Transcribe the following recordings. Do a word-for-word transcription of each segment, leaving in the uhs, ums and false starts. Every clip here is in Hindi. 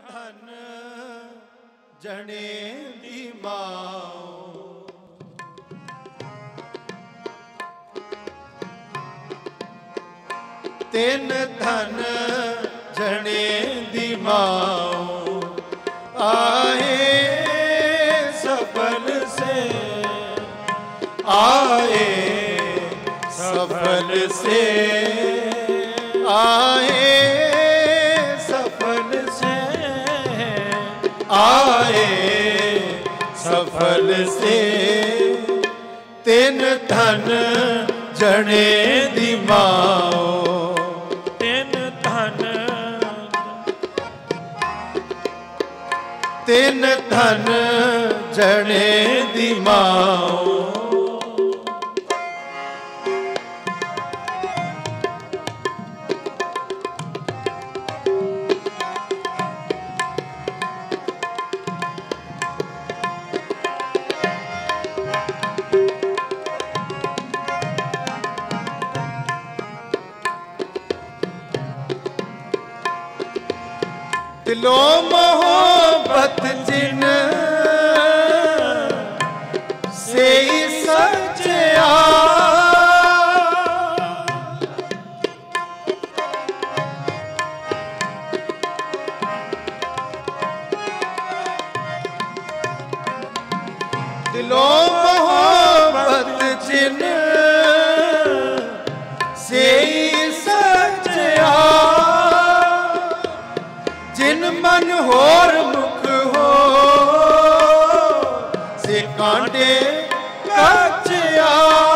धन जने दी माओ, तिन धन जने दी माओ, आए सफल से आए सफल से आए सफल से आए सफल से, तिन धन जने दी माओ, तिन धन तिन धन जने दी माओ, दिलो मोहब्बत जिन से ही सच्चा, दिलो मोहब्बत जिन से ही सच्चा, जिन मन होर मुख हो से कांटे कच्चा,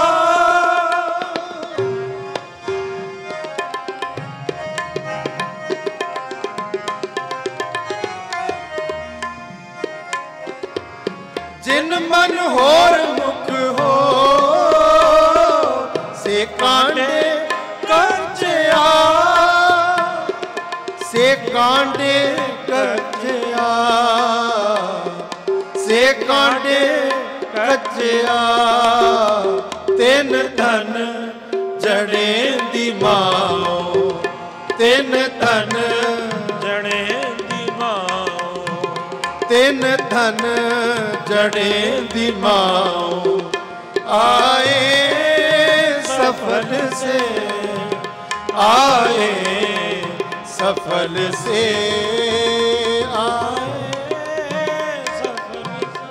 जिन मन होर मुख हो से कांटे कच्चा, से कांटे कच्चा, से कांटे कच्चा, तिन धन जने दी माओ, तिन धन जने दी माओ, तिन धन जने दी माओ, आए सफल से आए सफल से आए सफल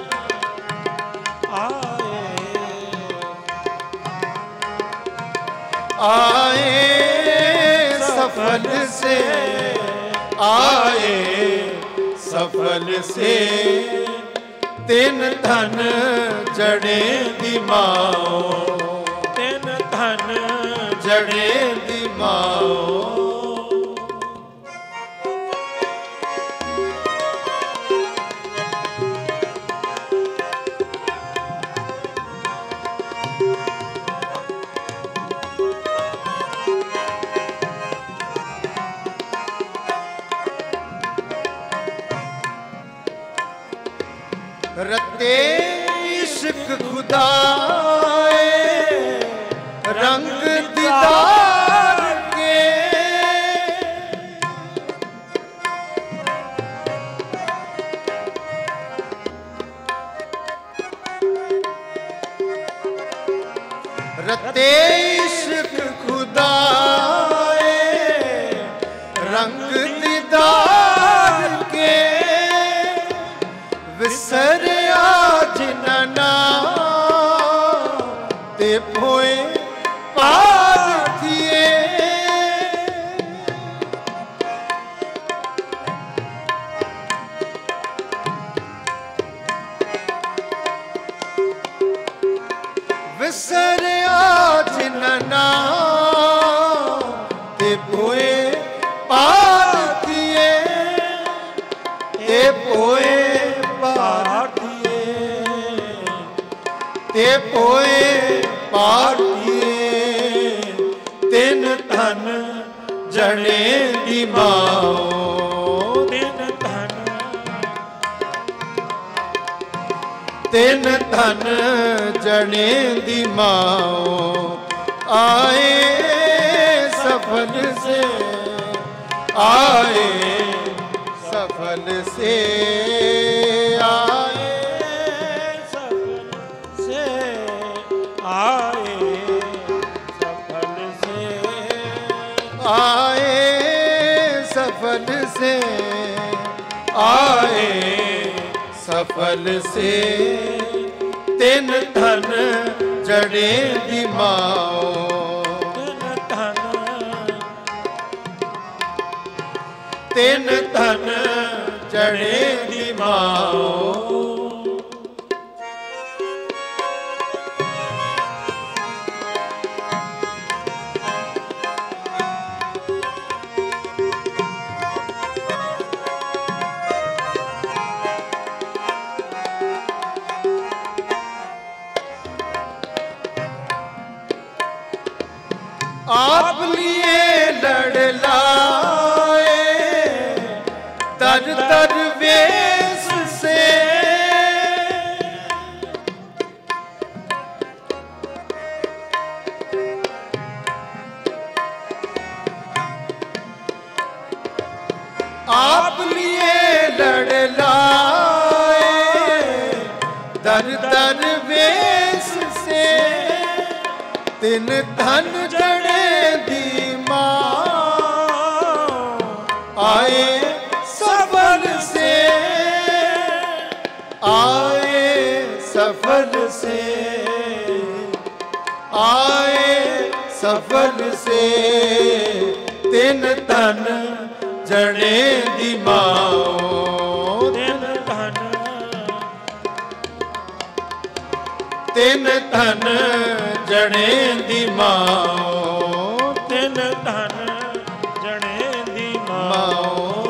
से आए, आए सफल से आए सफल से, तिन धन जने दी माओ, तिन धन जने दी माओ, रते इश्क खुदाए रंग दीदार के, रते इश्क खुदाए रंग दीदार के, विसरिया जिनना ते पोए पार थिए, विसरिया जिनना ते पोए पार थिए, ते पोए ते पोए पाटिए, तिन धन जने दी माओ, तिन धन तिन धन जने दी माओ, आए सफल से आए सफल सफल से आए सफल से तिन धन जड़े दिमाओ तिन धन जड़े दिमाओ आप लिए लड़ लाए दर दर वेश से आप लिए लड़ लाए दर दर वेश से तिन धन जड़े दीमा आए सफल से आए सफल से आए सफल से तिन धन जड़े दिमाओ तिन धन तिन धन जड़े दिमाओ तिन धन जड़े दिमाओ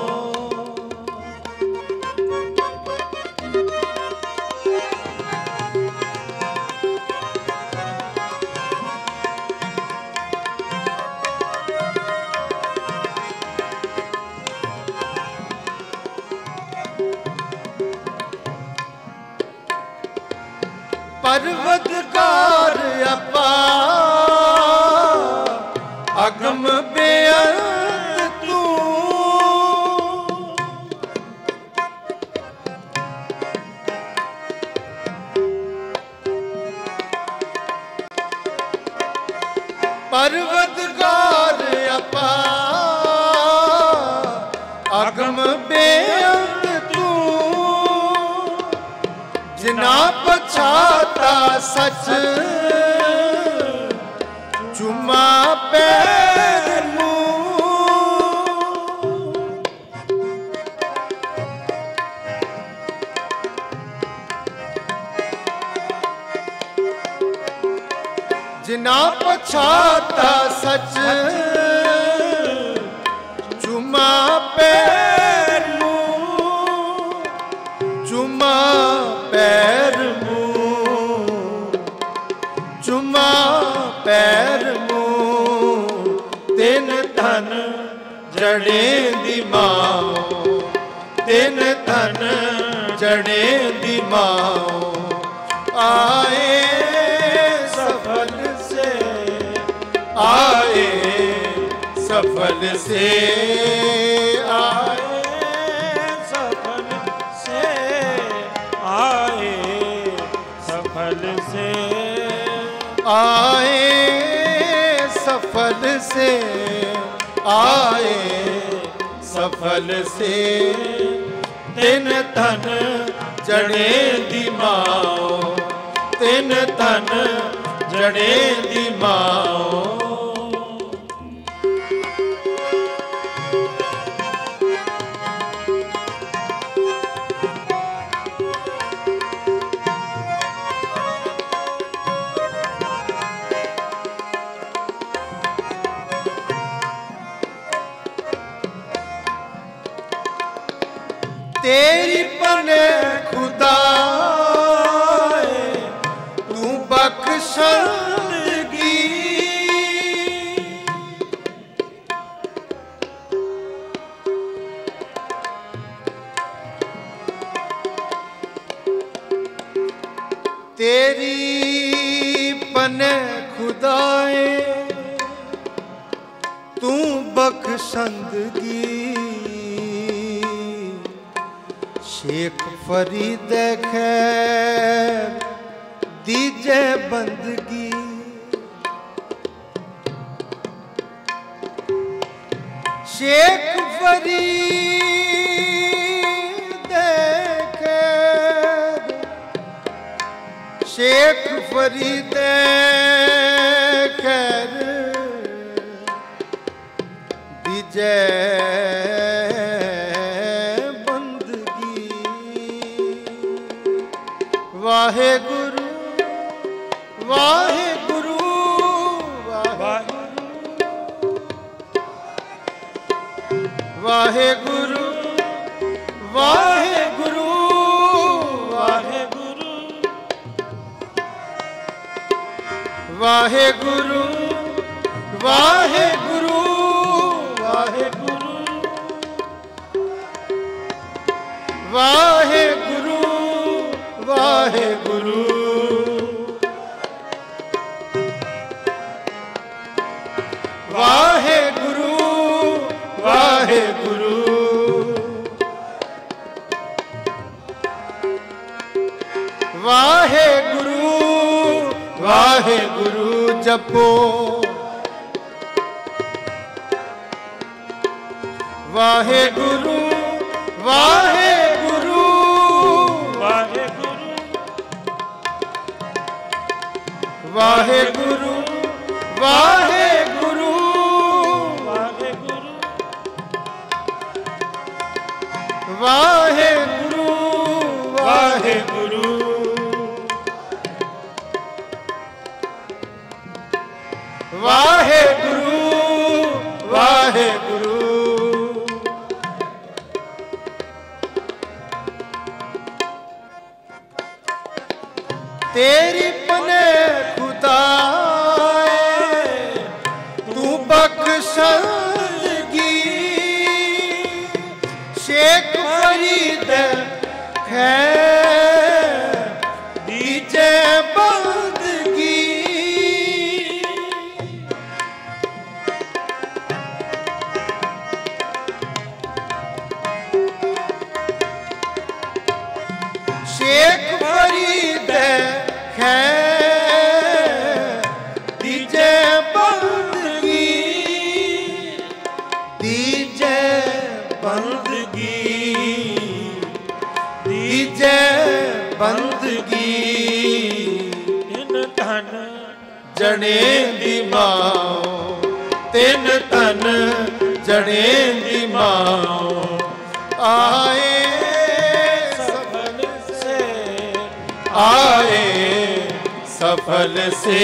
पर्वतकार अपा अगम बेअंत तू पर्वतकार अपा अगम बेअंत तू जिना पछाता सच चुमा पैर जिना पछाता सच चुमा पैर चुमा पैर चुमा पैर तिन धन जड़े दिमाओ तिन धन जड़े दिमाओ आए सफल से आए सफल से आए सफल से आए सफल से आए सफल से आए सफल से तिन धन जड़े दिमाओ तिन धन जड़े दिमाओ तेरी पने खुदा तू बख्शंदगी तेरी पने खुदाए तू बख्शंदगी शेख फरीद खैर दीजे बंदगी शेख फरीद फरीदे खैर दीजे बंदगी वाहे गुरु वाहे गुरु वाहे गुरु वाहे गुरु वाहे गुरु वाहे गुरु वाहे गुरु वाहे गुरु वाहे गुरु वाहे गुरु वाहे गुरु वाहे गुरु वाहे गुरु वाहे गुरु जपो वाहे गुरु वाहे गुरु वाहे गुरु वाहे गुरु वाहे गुरु वाहे गुरु वाहे गुरु वाहे गुरु वाहे गुरु वाहे गुरु तेरी पने खुदा तू बख्शगी शेख फरीद खैर दीजे बंदगी शेख फरीद खैर दीजे बंदगी दीजे बंदगी दीजे बंदगी तिन धन जने दी माओ तिन तन जने दी माओ आए सफल से आए सफल से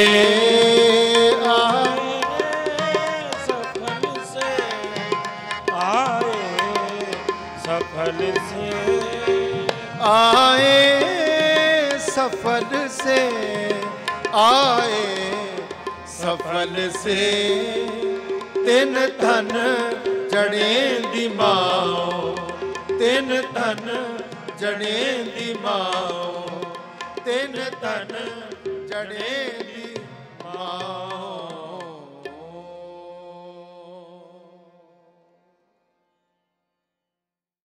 आए सफल से आए सफल से आए सफल से आए सफल से तिन धन जने दी माओ तिन धन जने दी माओ तिन धन जने दी माओ